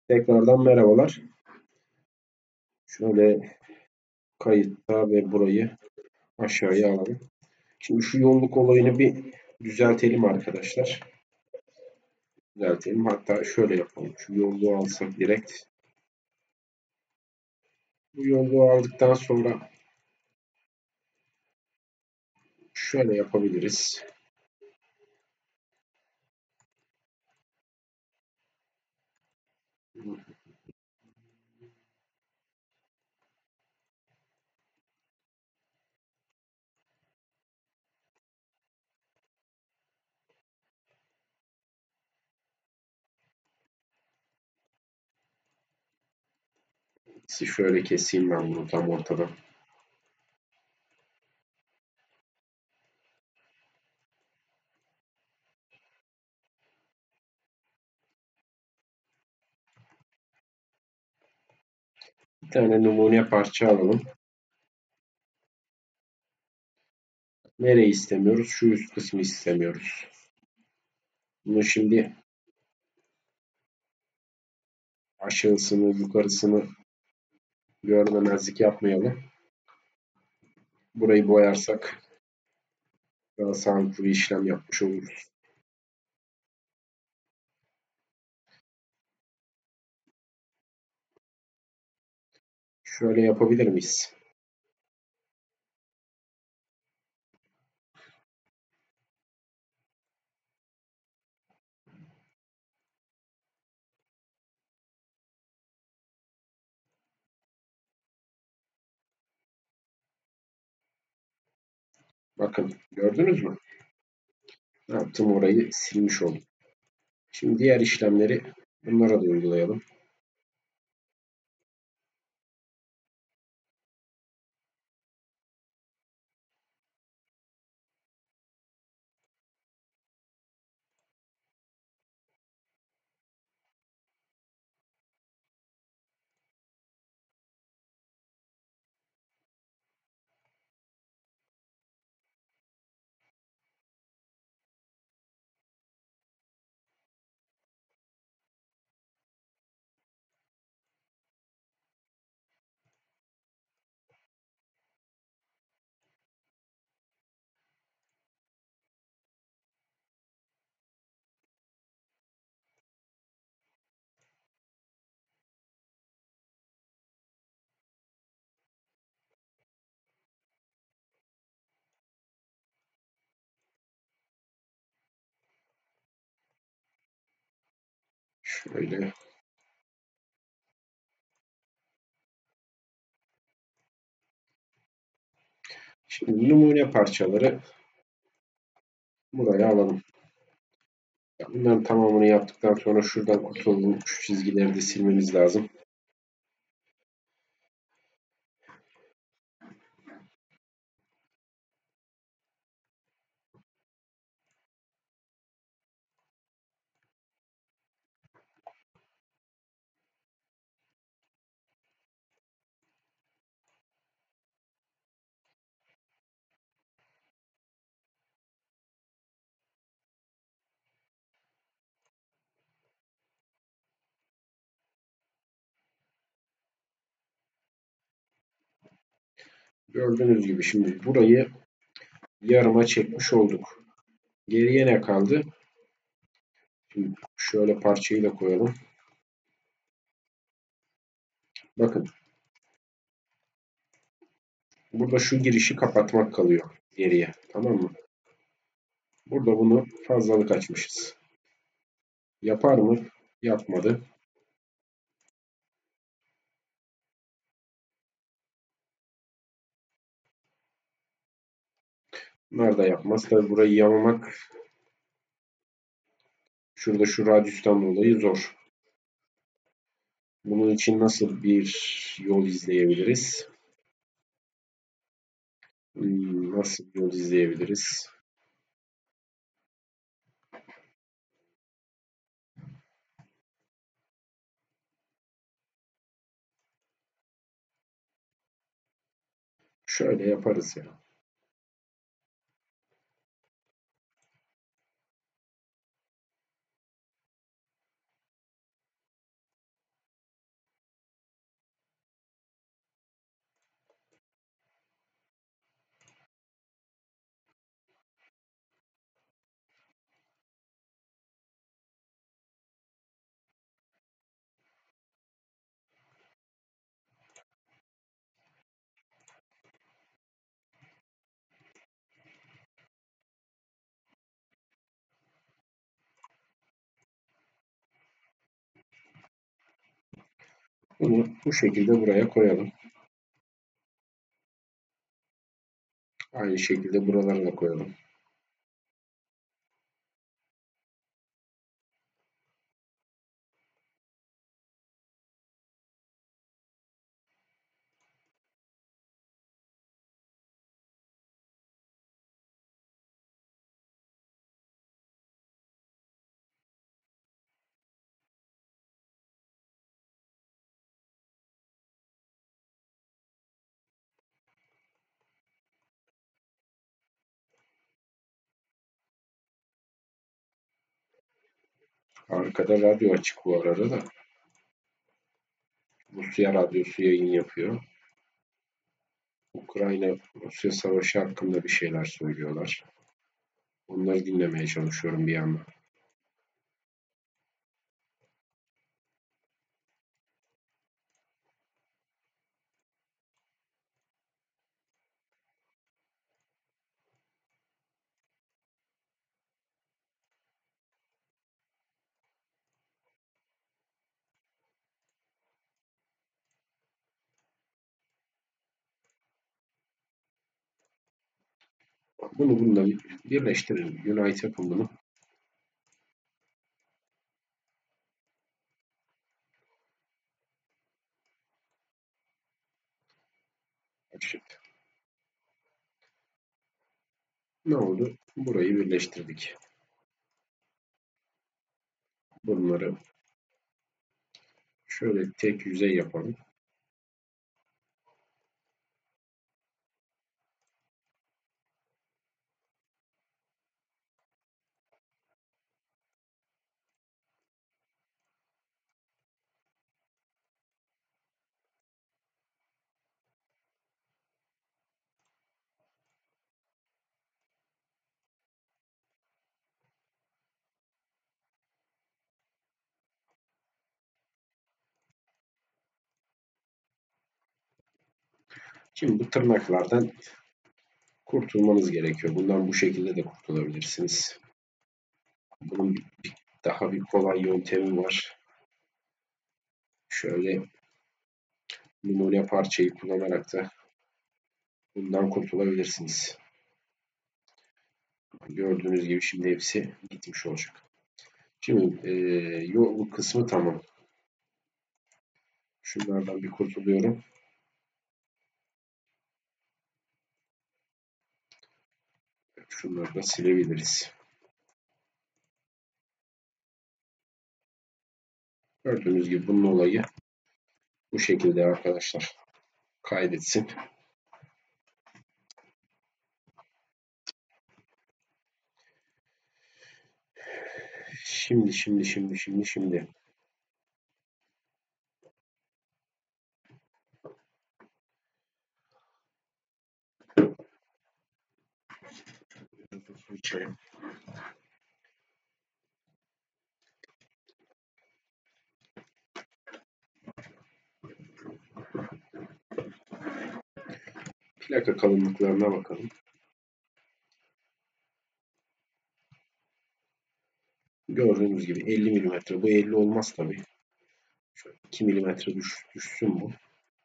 Tekrardan merhabalar. Şöyle kayıtta ve burayı aşağıya alalım. Şimdi şu yolluk olayını bir düzeltelim arkadaşlar. Düzeltelim. Hatta şöyle yapalım. Şu yolluğu alsak direkt. Bu yolluğu aldıktan sonra şöyle yapabiliriz. Şöyle keseyim ben bunu tam ortadan. Bir tane numune parça alalım. Nereyi istemiyoruz? Şu üst kısmı istemiyoruz. Bunu şimdi aşağısını, yukarısını görmemezlik yapmayalım. Burayı boyarsak daha sağlıklı bir işlem yapmış oluruz. Şöyle yapabilir miyiz? Bakın gördünüz mü? Ne yaptım, orayı silmiş oldum. Şimdi diğer işlemleri bunlara da uygulayalım. Şöyle. Şimdi numune parçaları buraya alalım. Bunların tamamını yaptıktan sonra şuradan kurtulalım. Şu çizgileri de silmemiz lazım. Gördüğünüz gibi şimdi burayı yarıma çekmiş olduk. Geriye ne kaldı? Şimdi şöyle parçayı da koyalım. Bakın. Burada şu girişi kapatmak kalıyor geriye. Tamam mı? Burada bunu fazlalık açmışız. Yapar mı? Yapmadı. Bunlar da yapmaz. Tabi burayı yamamak şurada şu radyüsten dolayı zor. Bunun için nasıl bir yol izleyebiliriz? Nasıl bir yol izleyebiliriz? Şöyle yaparız ya. Bunu bu şekilde buraya koyalım. Aynı şekilde buralara da koyalım. Arkada radyo açık bu arada da. Rusya radyosu yayın yapıyor. Ukrayna-Rusya savaşı hakkında bir şeyler söylüyorlar. Onları dinlemeye çalışıyorum bir yandan. Bunu bununla birleştirelim. Unite yapın bunu. Açık. Ne oldu? Burayı birleştirdik. Bunları şöyle tek yüzey yapalım. Şimdi bu tırnaklardan kurtulmanız gerekiyor. Bundan bu şekilde de kurtulabilirsiniz. Bunun daha bir kolay yöntemi var. Şöyle numune parçayı kullanarak da bundan kurtulabilirsiniz. Gördüğünüz gibi şimdi hepsi gitmiş olacak. Şimdi yol kısmı tamam. Şunlardan bir kurtuluyorum. Şunları da silebiliriz. Gördüğünüz gibi bunun olayı bu şekilde arkadaşlar. Kaydetsin. Şimdi. İçelim. Plaka kalınlıklarına bakalım. Gördüğünüz gibi 50 milimetre. Bu 50 olmaz tabii. Şöyle 2 milimetre düşsün bu.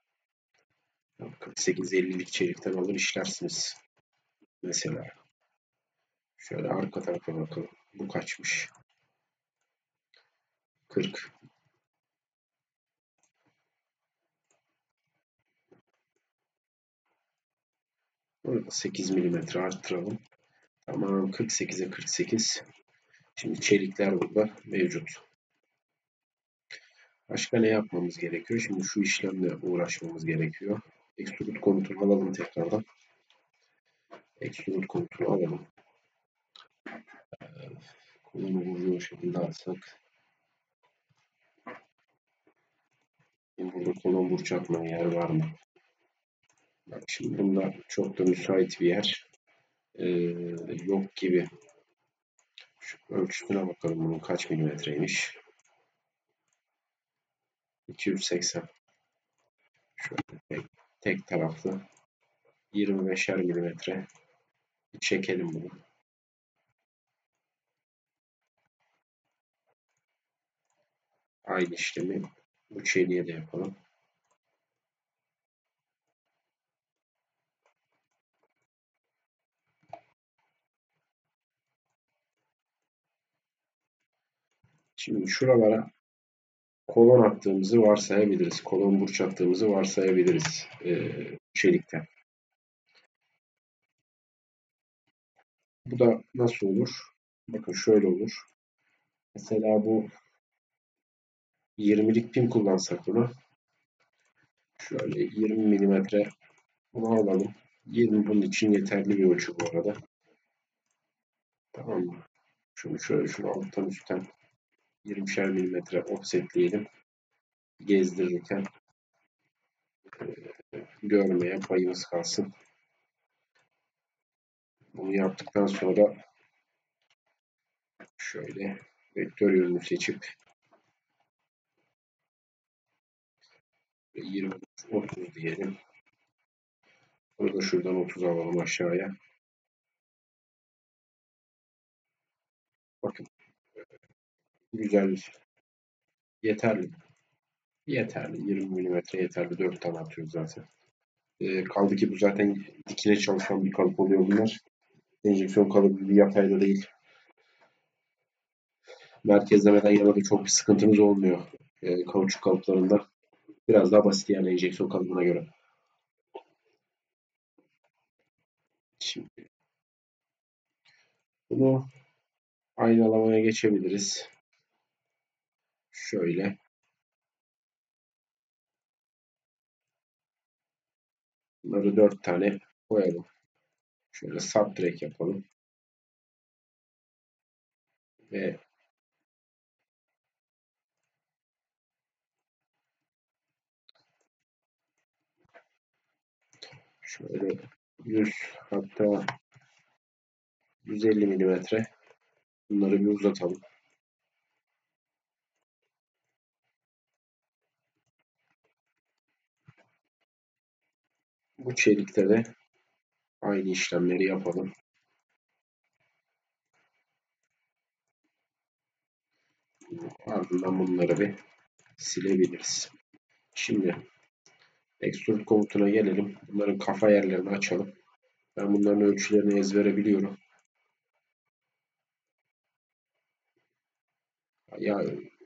48-50'lik çelikten alır işlersiniz. Mesela şöyle arka tarafa bakalım. Bu kaçmış? 40. Burada 8 milimetre arttıralım. Tamam, 48'e 48. Şimdi çelikler burada mevcut. Başka ne yapmamız gerekiyor? Şimdi şu işlemle uğraşmamız gerekiyor. Extrude komutunu alalım tekrardan. Extrude komutunu alalım. Kolunu vuruyor şekilde alsak. Burada kolon burç atmaya yer var mı? Bak şimdi bunda çok da müsait bir yer yok gibi. Şu ölçüsüne bakalım, bunun kaç milimetreymiş. 280. Şöyle tek taraflı 25'er milimetre. Çekelim bunu. Aynı işlemi Bu çeliğe de yapalım. Şimdi şuralara kolon attığımızı varsayabiliriz. Kolon burç attığımızı varsayabiliriz çelikten. Bu da nasıl olur? Bakın şöyle olur. Mesela bu 20'lik pin kullansak bunu. Şöyle 20 milimetre bunu alalım. 20 bunun için yeterli bir ölçü bu arada. Tamam mı? Şunu alttan üstten 20'şer milimetre offsetleyelim. Gezdirirken görmeye payımız kalsın. Bunu yaptıktan sonra şöyle vektör yönünü seçip 20-30 diyelim. Bunu da şuradan 30 alalım aşağıya. Bakın güzel, yeterli. Yeterli. 20 milimetre yeterli. 4 tane atıyoruz zaten. Kaldı ki bu zaten dikine çalışan bir kalıp oluyor bunlar. Enjeksiyon kalıbı bir yatayda değil. Merkezlemeden yana da çok bir sıkıntımız olmuyor. Kauçuk kalıplarında. Biraz daha basit yani enjeksiyon kalıbına göre. Şimdi bunu aynalamaya geçebiliriz. Şöyle. Bunları 4 tane koyalım. Şöyle subtract yapalım. Ve şöyle 100 hatta 150 milimetre bunları bir uzatalım. Bu çelikte de aynı işlemleri yapalım. Ardından bunları bir silebiliriz. Şimdi extrude komutuna gelelim. Bunların kafa yerlerini açalım. Ben bunların ölçülerini ezbere biliyorum. Ya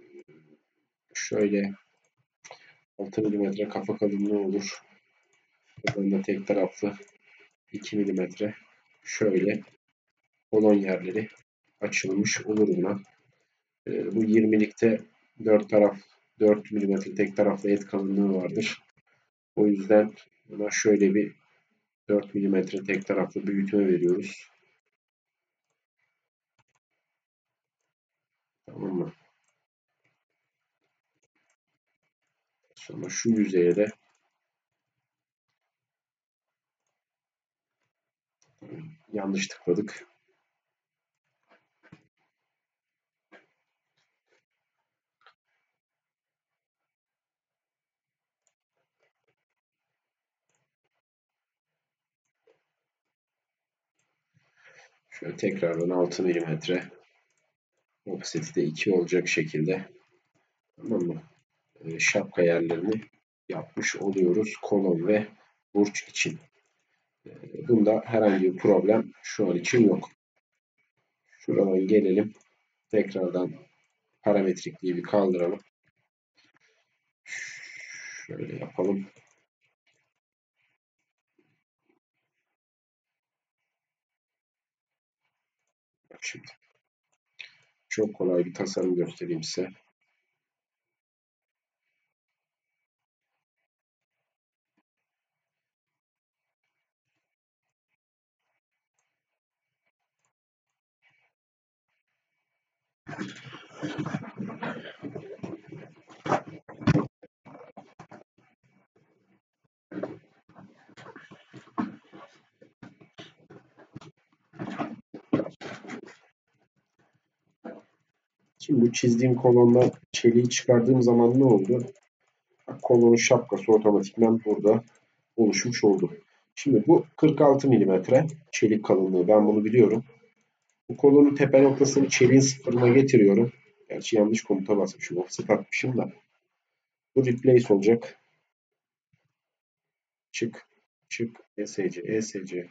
şöyle 6 milimetre kafa kalınlığı olur. Buradan da tek taraflı 2 milimetre. Şöyle kolon yerleri açılmış olur buna. Bu 20'likte 4 milimetre tek taraflı et kalınlığı vardır. O yüzden buna şöyle bir 4 milimetre tek taraflı büyütme veriyoruz. Tamam mı? Sonra şu yüzeye de yanlış tıkladık. Şöyle tekrardan 6 milimetre offset'i de 2 olacak şekilde, tamam mı? Şapka yerlerini yapmış oluyoruz kolon ve burç için. Bunda herhangi bir problem şu an için yok. Şuradan gelelim. Tekrardan parametrikliği bir kaldıralım. Şöyle yapalım. Bak şimdi. Çok kolay bir tasarım göstereyim size. Şimdi bu çizdiğim kolonla çeliği çıkardığım zaman ne oldu? Kolonun şapkası otomatikman burada oluşmuş oldu. Şimdi bu 46 milimetre çelik kalınlığı. Ben bunu biliyorum. Bu kolonun tepe noktasını çeliğin sıfırına getiriyorum. Gerçi yanlış komuta basmışım. Offset atmışım da. Bu replace olacak. Çık. Çık. ESC. ESC.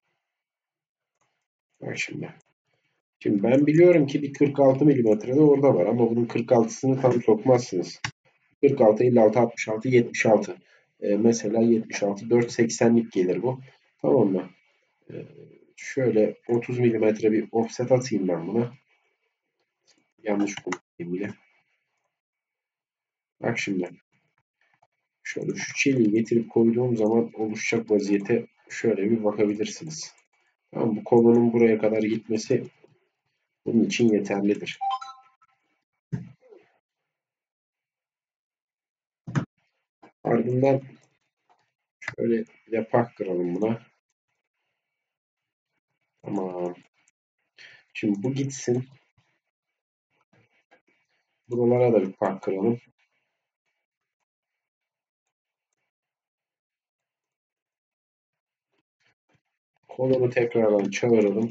Bak şimdi. Şimdi ben biliyorum ki bir 46 milimetre de orada var ama bunun 46'sını tam sokmazsınız. 46, 56, 66, 76. Mesela 76, 480'lik gelir bu. Tamam mı? Ee, Şöyle 30 milimetre bir offset atayım ben buna. Yanlış kullanayım bile. Bak şimdi. Şöyle şu çeliği getirip koyduğum zaman oluşacak vaziyete şöyle bir bakabilirsiniz. Tamam, bu kolonun buraya kadar gitmesi bunun için yeterlidir. Ardından şöyle bir de pak kıralım buna. Tamam. Şimdi bu gitsin. Buralara da bir pak kıralım. Kolonu tekrardan çağıralım.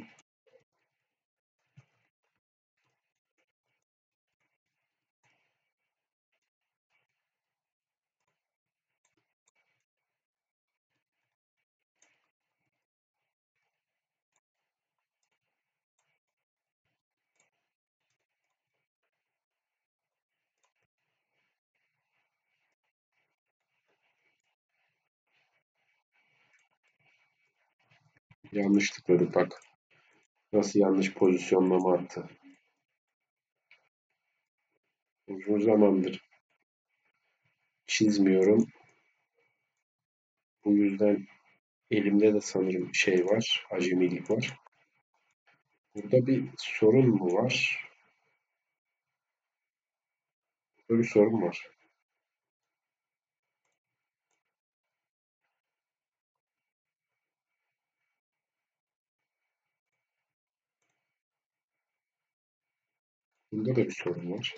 Yanlış tıkladık bak. Nasıl yanlış pozisyonlama attı. Uzun zamandır çizmiyorum. Bu yüzden elimde de sanırım şey var. Acemilik var. Burada bir sorun mu var? Burada bir sorun var. Bunda da bir sorun var.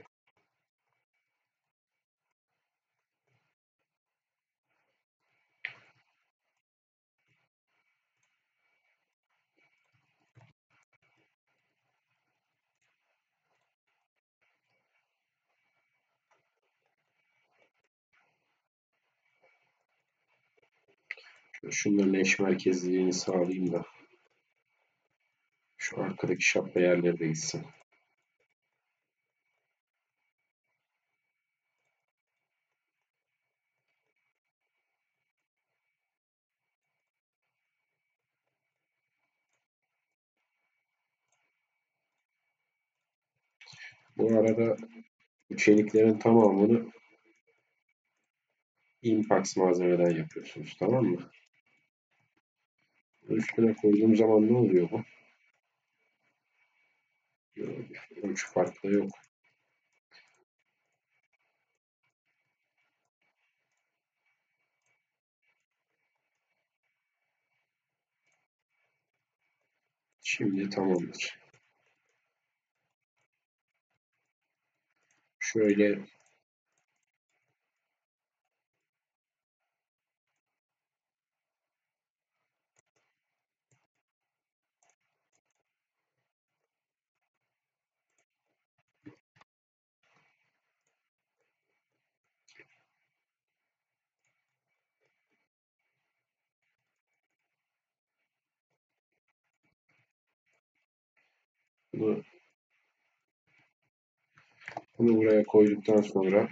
Şunların eş merkezliliğini sağlayayım da şu arkadaki şapka yerleri de gitsin. Bu arada bu çeliklerin tamamını Impax malzemeden yapıyorsunuz, tamam mı? Üstüne koyduğum zaman ne oluyor bu? Ölçü farkı da yok. Şimdi tamamdır. Şöyle bunu, bunu buraya koyduktan sonra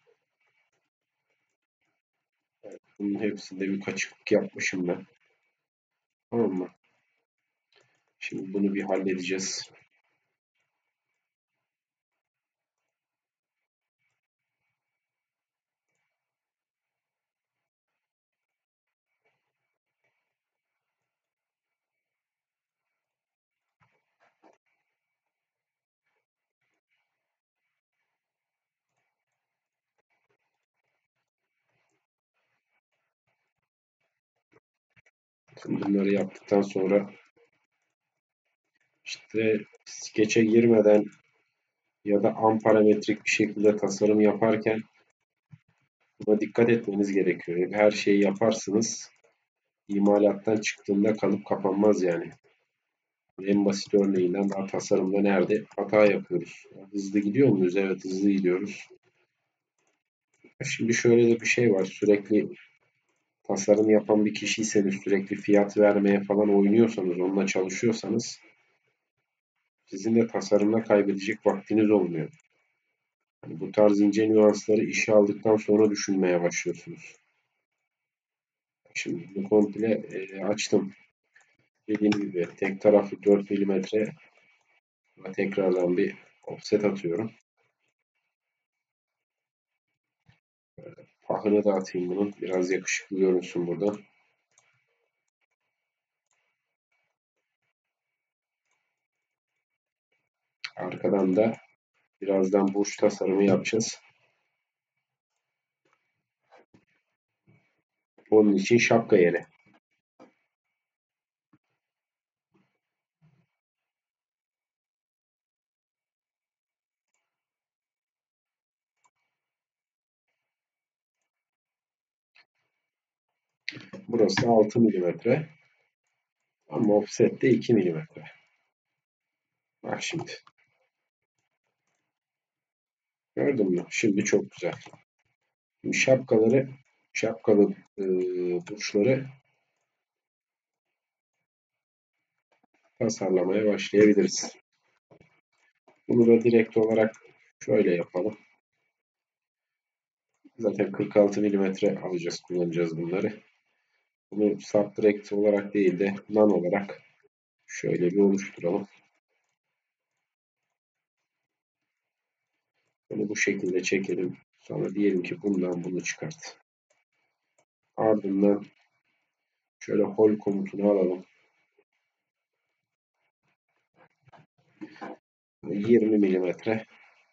bunun hepsinde bir kaçıklık yapmışım ben. Tamam mı? Şimdi bunu bir halledeceğiz. Bunları yaptıktan sonra işte skeçe girmeden ya da parametrik bir şekilde tasarım yaparken buna dikkat etmeniz gerekiyor. Her şeyi yaparsınız. İmalattan çıktığında kalıp kapanmaz yani. En basit örneğinden daha tasarımda nerede hata yapıyoruz? Hızlı gidiyor muyuz? Evet, hızlı gidiyoruz. Şimdi şöyle de bir şey var. Sürekli tasarım yapan bir kişiyseniz, sürekli fiyat vermeye falan oynuyorsanız, onunla çalışıyorsanız sizin de tasarımda kaybedecek vaktiniz olmuyor. Yani bu tarz ince nüansları işe aldıktan sonra düşünmeye başlıyorsunuz. Şimdi bunu komple açtım. Dediğim gibi tek taraflı 4 milimetre tekrardan bir offset atıyorum. Pahını da atayım bunun. Biraz yakışıklı görünsün burada. Arkadan da birazdan burç tasarımı yapacağız. Onun için şapka yeri. Burası 6 milimetre. Ama offset de 2 milimetre. Bak şimdi. Gördün mü? Şimdi çok güzel. Şimdi şapkalı burçları tasarlamaya başlayabiliriz. Bunu da direkt olarak şöyle yapalım. Zaten 46 milimetre alacağız, kullanacağız bunları. Bunu subtract olarak değil de nan olarak şöyle bir oluşturalım. Bunu bu şekilde çekelim. Sonra diyelim ki bundan bunu çıkart. Ardından şöyle hol komutunu alalım. 20 milimetre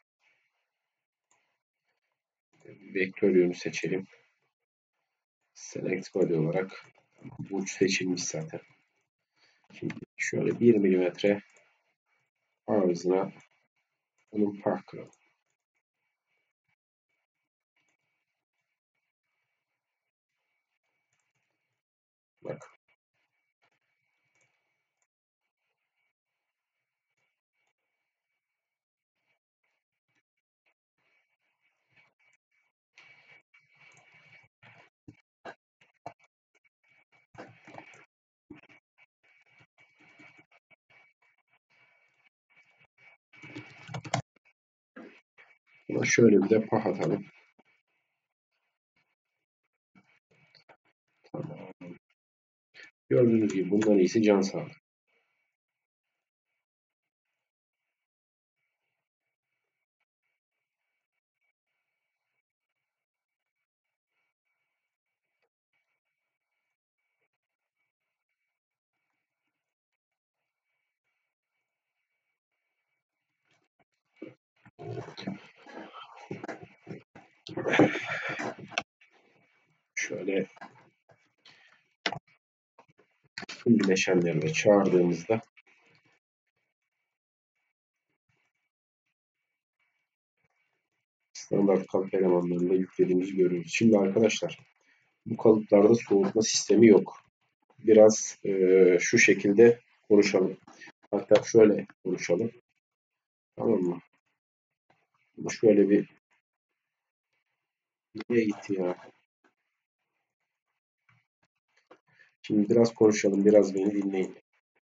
vektör yönü seçelim. Select body olarak burç seçilmiş zaten. Şimdi şöyle 1 milimetre ağzına bunun pah kıralım. Bak. Buna şöyle bir de pah atalım. Tamam. Gördüğünüz gibi bundan iyisi can sağlığı. Şöyle tüm bileşenleri de çağırdığımızda standart kalıp elemanlarını da yüklediğimizi görüyoruz. Şimdi arkadaşlar bu kalıplarda soğutma sistemi yok. Biraz şu şekilde konuşalım. Hatta şöyle konuşalım. Tamam mı? Bu şöyle bir nereye gitti ya? Şimdi biraz konuşalım, biraz beni dinleyin.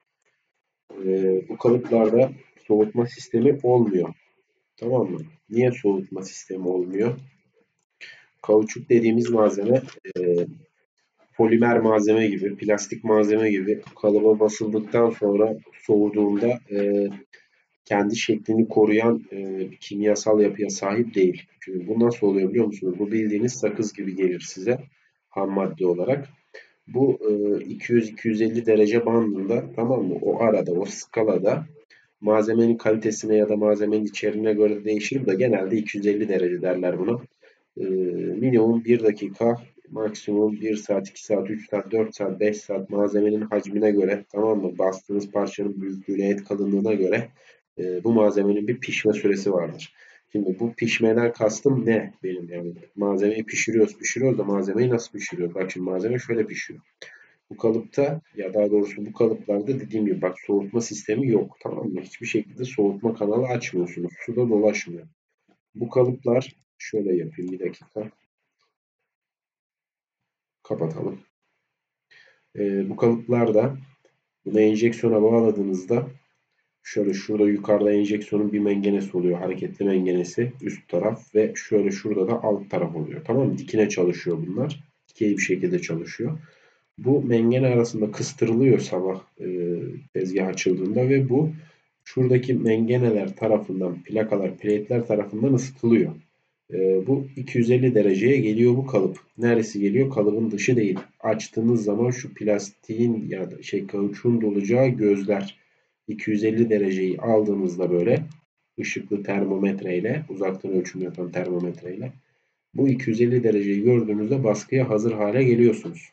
Bu kalıplarda soğutma sistemi olmuyor. Tamam mı? Niye soğutma sistemi olmuyor? Kauçuk dediğimiz malzeme polimer malzeme gibi, plastik malzeme gibi kalıba basıldıktan sonra soğuduğunda kendi şeklini koruyan bir kimyasal yapıya sahip değil. Çünkü bu nasıl oluyor biliyor musunuz? Bu bildiğiniz sakız gibi gelir size ham madde olarak. Bu 200-250 derece bandında, tamam mı? O arada, o skalada malzemenin kalitesine ya da malzemenin içeriğine göre değişir. Bu da genelde 250 derece derler buna. Minimum 1 dakika, maksimum 1 saat, 2 saat, 3 saat, 4 saat, 5 saat malzemenin hacmine göre, tamam mı? Bastığınız parçanın büyüklüğüne, et kalınlığına göre bu malzemenin bir pişme süresi vardır. Şimdi bu pişmeden kastım ne benim yani? Malzemeyi pişiriyoruz da malzemeyi nasıl pişiriyoruz? Bak şimdi malzeme şöyle pişiyor. Bu kalıpta ya daha doğrusu bu kalıplarda dediğim gibi bak soğutma sistemi yok, tamam mı? Hiçbir şekilde soğutma kanalı açmıyorsunuz. Suda dolaşmıyor. Bu kalıplar şöyle yapayım bir dakika. Kapatalım. Bu kalıplarda bunu enjeksiyona bağladığınızda şöyle şurada yukarıda enjeksiyonun bir mengenesi oluyor. Hareketli mengenesi üst taraf ve şöyle şurada da alt taraf oluyor. Tamam mı? Dikine çalışıyor bunlar. Dikey bir şekilde çalışıyor. Bu mengene arasında kıstırılıyor sabah tezgah açıldığında ve bu şuradaki mengeneler tarafından, plakalar, plate'ler tarafından ısıtılıyor. Bu 250 dereceye geliyor bu kalıp. Neresi geliyor? Kalıbın dışı değil. Açtığınız zaman şu plastiğin ya da kauçuğun dolacağı gözler 250 dereceyi aldığınızda böyle ışıklı termometreyle, uzaktan ölçüm yapan termometreyle bu 250 dereceyi gördüğünüzde baskıya hazır hale geliyorsunuz.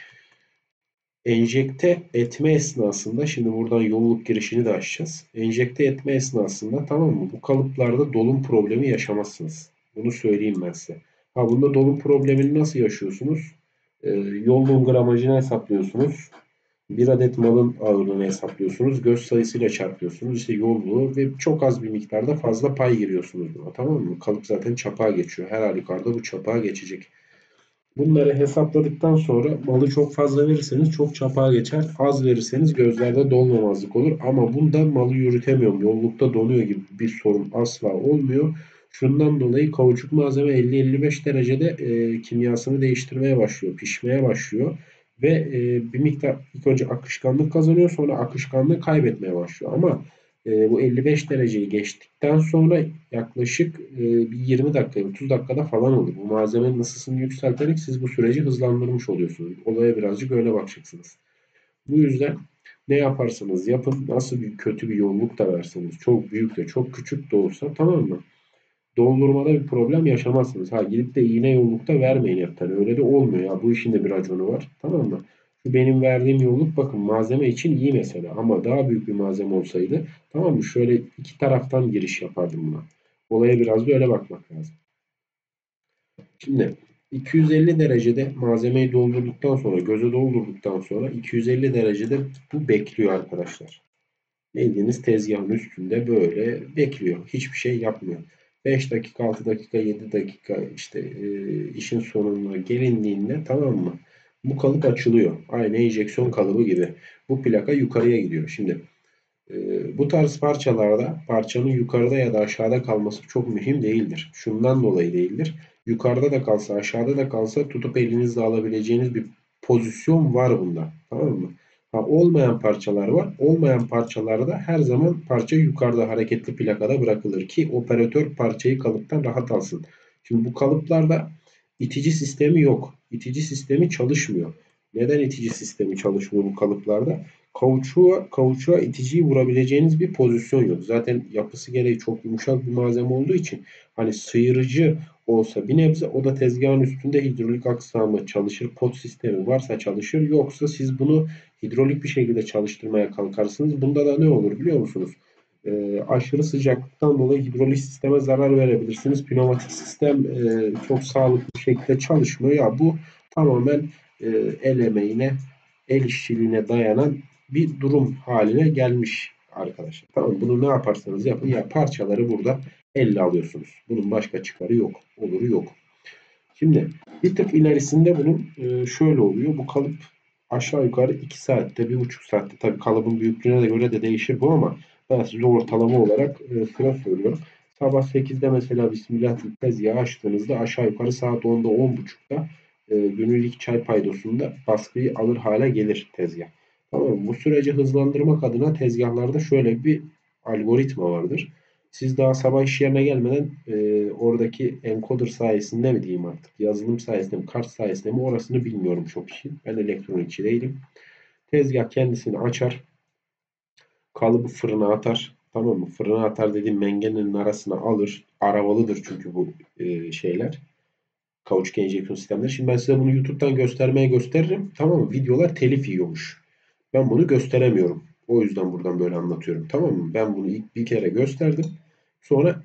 Enjekte etme esnasında, şimdi buradan yolluk girişini de açacağız. Enjekte etme esnasında, tamam mı, bu kalıplarda dolum problemi yaşamazsınız. Bunu söyleyeyim ben size. Ha, bunda dolum problemini nasıl yaşıyorsunuz? Yolluğun gramajını hesaplıyorsunuz. Bir adet malın ağırlığını hesaplıyorsunuz. Göz sayısıyla çarpıyorsunuz. İşte yolluğu ve çok az bir miktarda fazla pay giriyorsunuz buna. Tamam mı? Kalıp zaten çapağa geçiyor. Her halükarda bu çapağa geçecek. Bunları hesapladıktan sonra malı çok fazla verirseniz çok çapağa geçer. Az verirseniz gözlerde dolmamazlık olur. Ama bunda malı yürütemiyorum, yollukta donuyor gibi bir sorun asla olmuyor. Şundan dolayı kauçuk malzeme 50-55 derecede kimyasını değiştirmeye başlıyor, pişmeye başlıyor. Ve bir miktar ilk önce akışkanlık kazanıyor, sonra akışkanlığı kaybetmeye başlıyor. Ama bu 55 dereceyi geçtikten sonra yaklaşık bir 20 dakika, 30 dakikada falan olur. Bu malzemenin ısısını yükselterek siz bu süreci hızlandırmış oluyorsunuz. Olaya birazcık öyle bakacaksınız. Bu yüzden ne yaparsanız yapın, nasıl bir kötü bir yolluk da verseniz, çok büyük de çok küçük de olsa, tamam mı, doldurmada bir problem yaşamazsınız. Ha, gidip de iğne yollukta vermeyin hepten. Öyle de olmuyor ya. Bu işin de bir raconu var. Tamam mı? Şu benim verdiğim yolluk, bakın, malzeme için iyi mesela. Ama daha büyük bir malzeme olsaydı, tamam mı, şöyle iki taraftan giriş yapardım buna. Olaya biraz da öyle bakmak lazım. Şimdi 250 derecede malzemeyi doldurduktan sonra, göze doldurduktan sonra 250 derecede bu bekliyor arkadaşlar. Bildiğiniz tezgahın üstünde böyle bekliyor. Hiçbir şey yapmıyor. 5 dakika, 6 dakika, 7 dakika işte işin sonuna gelindiğinde, tamam mı, bu kalıp açılıyor. Aynı enjeksiyon kalıbı gibi. Bu plaka yukarıya gidiyor. Şimdi bu tarz parçalarda parçanın yukarıda ya da aşağıda kalması çok mühim değildir. Şundan dolayı değildir. Yukarıda da kalsa, aşağıda da kalsa tutup elinizle alabileceğiniz bir pozisyon var bunda. Tamam mı? Ha, olmayan parçalar var. Olmayan parçalarda her zaman parça yukarıda hareketli plakada bırakılır ki operatör parçayı kalıptan rahat alsın. Şimdi bu kalıplarda itici sistemi yok. İtici sistemi çalışmıyor. Neden itici sistemi çalışmıyor bu kalıplarda? Kauçuğa iticiyi vurabileceğiniz bir pozisyon yok. Zaten yapısı gereği çok yumuşak bir malzeme olduğu için hani sıyırıcı olsa bir nebze, o da tezgahın üstünde hidrolik aksamı çalışır, pot sistemi varsa çalışır. Yoksa siz bunu hidrolik bir şekilde çalıştırmaya kalkarsınız. Bunda da ne olur biliyor musunuz? Aşırı sıcaklıktan dolayı hidrolik sisteme zarar verebilirsiniz. Pneumatik sistem çok sağlıklı bir şekilde çalışmıyor. Ya bu tamamen e, el emeğine, el işçiliğine dayanan bir durum haline gelmiş arkadaşlar. Tamam, bunu ne yaparsanız yapın ya, parçaları burada elle alıyorsunuz. Bunun başka çıkarı yok. Oluru yok. Şimdi bir tık ilerisinde bunun şöyle oluyor. Bu kalıp aşağı yukarı 2 saatte, 1,5 saatte, tabii kalıbın büyüklüğüne de göre de değişir bu, ama ben size ortalama olarak sıra söylüyorum. Sabah 8'de mesela Bismillah tezgahı açtığınızda aşağı yukarı saat 10'da, 10.30'da günlük çay paydosunda baskıyı alır hale gelir tezgah. Tamam mı? Bu süreci hızlandırmak adına tezgahlarda şöyle bir algoritma vardır. Siz daha sabah iş yerine gelmeden oradaki encoder sayesinde mi diyeyim artık, yazılım sayesinde mi, kart sayesinde mi, orasını bilmiyorum çok işin. Ben elektronikçi değilim. Tezgah kendisini açar, kalıbı fırına atar. Tamam mı? Fırına atar dediğim mengenenin arasına alır. Aravalıdır çünkü bu şeyler. Kauçuk enjeksiyon sistemleri. Şimdi ben size bunu YouTube'dan gösteririm. Tamam mı? Videolar telif yiyormuş. Ben bunu gösteremiyorum. O yüzden buradan böyle anlatıyorum. Tamam mı? Ben bunu ilk bir kere gösterdim. Sonra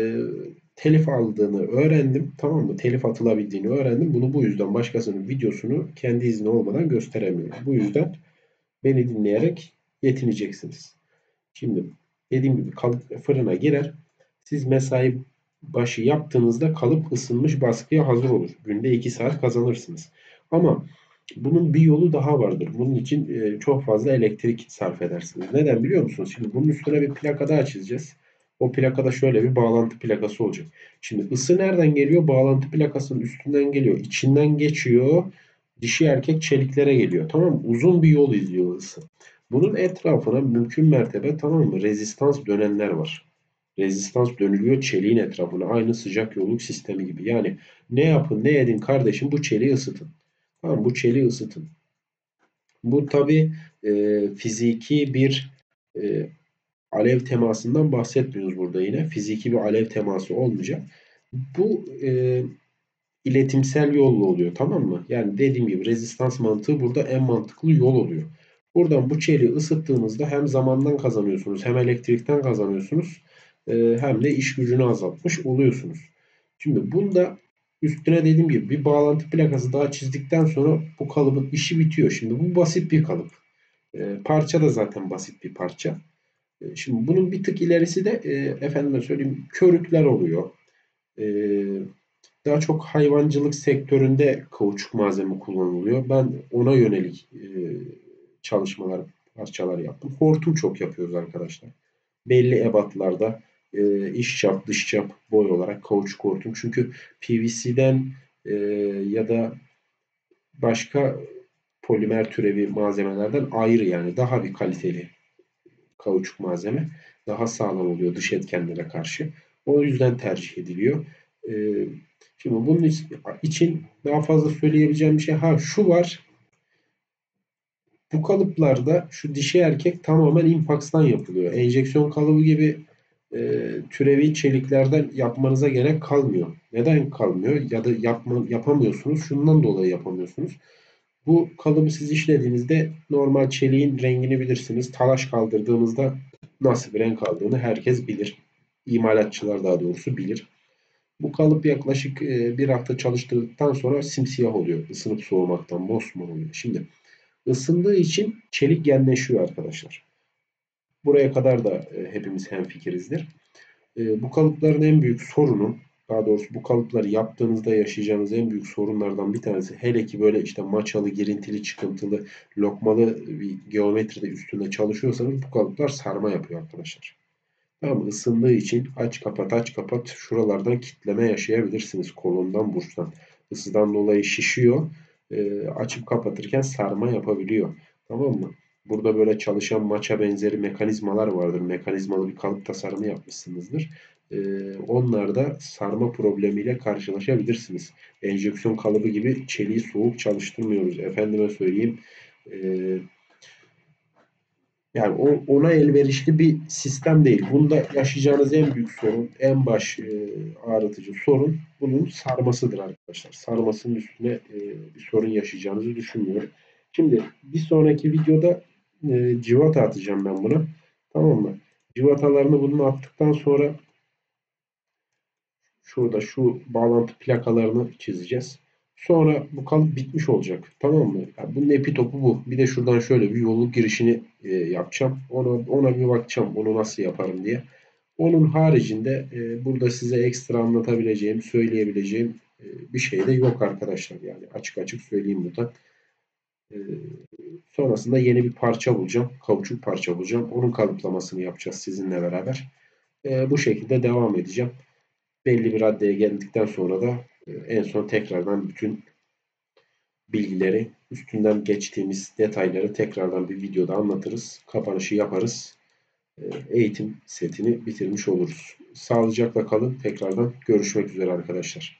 telif aldığını öğrendim. Tamam mı? Telif atılabildiğini öğrendim. Bunu bu yüzden başkasının videosunu kendi izni olmadan gösteremiyorum. Bu yüzden beni dinleyerek yetineceksiniz. Şimdi dediğim gibi kalıp fırına girer. Siz mesai başı yaptığınızda kalıp ısınmış, baskıya hazır olur. Günde 2 saat kazanırsınız. Ama bunun bir yolu daha vardır. Bunun için çok fazla elektrik sarf edersiniz. Neden biliyor musunuz? Şimdi bunun üstüne bir plaka daha çizeceğiz. O plakada şöyle bir bağlantı plakası olacak. Şimdi ısı nereden geliyor? Bağlantı plakasının üstünden geliyor. İçinden geçiyor. Dişi erkek çeliklere geliyor. Tamam mı? Uzun bir yol izliyor ısı. Bunun etrafına mümkün mertebe, tamam mı, rezistans dönenler var. Rezistans dönülüyor çeliğin etrafına. Aynı sıcak yolluk sistemi gibi. Yani ne yapın ne edin kardeşim, bu çeliği ısıtın. Tamam, bu çeliği ısıtın. Bu tabi fiziki bir e, alev temasından bahsetmiyoruz burada yine. Fiziki bir alev teması olmayacak. Bu iletimsel yolla oluyor, tamam mı? Yani dediğim gibi rezistans mantığı burada en mantıklı yol oluyor. Buradan bu çeliği ısıttığınızda hem zamandan kazanıyorsunuz, hem elektrikten kazanıyorsunuz, hem de iş gücünü azaltmış oluyorsunuz. Şimdi bunda üstüne dediğim gibi bir bağlantı plakası daha çizdikten sonra bu kalıbın işi bitiyor. Şimdi bu basit bir kalıp. Parça da zaten basit bir parça. Şimdi bunun bir tık ilerisi de efendime söyleyeyim körükler oluyor. E, Daha çok hayvancılık sektöründe kauçuk malzeme kullanılıyor. Ben ona yönelik çalışmalar, parçalar yaptım. Hortum çok yapıyoruz arkadaşlar. Belli ebatlarda iç çap, dış çap, boy olarak kauçuk hortum. Çünkü PVC'den ya da başka polimer türevi malzemelerden ayrı, yani daha bir kaliteli kauçuk malzeme. Daha sağlam oluyor dış etkenlere karşı. O yüzden tercih ediliyor. Ee, Şimdi bunun için daha fazla söyleyebileceğim bir şey. Ha, şu var. Bu kalıplarda şu dişi erkek tamamen impakstan yapılıyor. Enjeksiyon kalıbı gibi türevi çeliklerden yapmanıza gerek kalmıyor. Neden kalmıyor? Ya da yapamıyorsunuz. Şundan dolayı yapamıyorsunuz. Bu kalıbı siz işlediğinizde normal çeliğin rengini bilirsiniz. Talaş kaldırdığımızda nasıl bir renk aldığını herkes bilir. İmalatçılar daha doğrusu bilir. Bu kalıp yaklaşık bir hafta çalıştırdıktan sonra simsiyah oluyor. Isınıp soğumaktan mosmor oluyor. Şimdi ısındığı için çelik genleşiyor arkadaşlar. Buraya kadar da hepimiz hemfikirizdir. Bu kalıpların en büyük sorunu, daha doğrusu bu kalıpları yaptığınızda yaşayacağınız en büyük sorunlardan bir tanesi, hele ki böyle işte maçalı, girintili, çıkıntılı, lokmalı bir geometride üstünde çalışıyorsanız, bu kalıplar sarma yapıyor arkadaşlar. Tamam, ısındığı için aç kapat aç kapat şuralardan kitleme yaşayabilirsiniz, kolondan burçtan. Isıdan dolayı şişiyor. Açıp kapatırken sarma yapabiliyor. Tamam mı? Burada böyle çalışan maça benzeri mekanizmalar vardır. Mekanizmalı bir kalıp tasarımı yapmışsınızdır. Onlarda sarma problemiyle karşılaşabilirsiniz. Enjeksiyon kalıbı gibi çeliği soğuk çalıştırmıyoruz. Efendime söyleyeyim. Ee, Yani ona elverişli bir sistem değil. Bunda yaşayacağınız en büyük sorun, en baş ağrıtıcı sorun bunun sarmasıdır arkadaşlar. Sarmasının üstüne bir sorun yaşayacağınızı düşünmüyorum. Şimdi bir sonraki videoda civata atacağım ben buna. Tamam mı? Civatalarını bunu attıktan sonra şurada şu bağlantı plakalarını çizeceğiz. Sonra bu kalıp bitmiş olacak. Tamam mı? Yani bunun epitopu bu. Bir de şuradan şöyle bir yolluk girişini yapacağım. Ona bir bakacağım. Onu nasıl yaparım diye. Onun haricinde burada size ekstra anlatabileceğim, söyleyebileceğim bir şey de yok arkadaşlar. Yani açık açık söyleyeyim burada. E, Sonrasında yeni bir parça bulacağım. Kauçuk parça bulacağım. Onun kalıplamasını yapacağız sizinle beraber. Bu şekilde devam edeceğim. Belli bir raddeye geldikten sonra da en son tekrardan bütün bilgileri, üstünden geçtiğimiz detayları tekrardan bir videoda anlatırız. Kapanışı yaparız. Eğitim setini bitirmiş oluruz. Sağlıcakla kalın. Tekrardan görüşmek üzere arkadaşlar.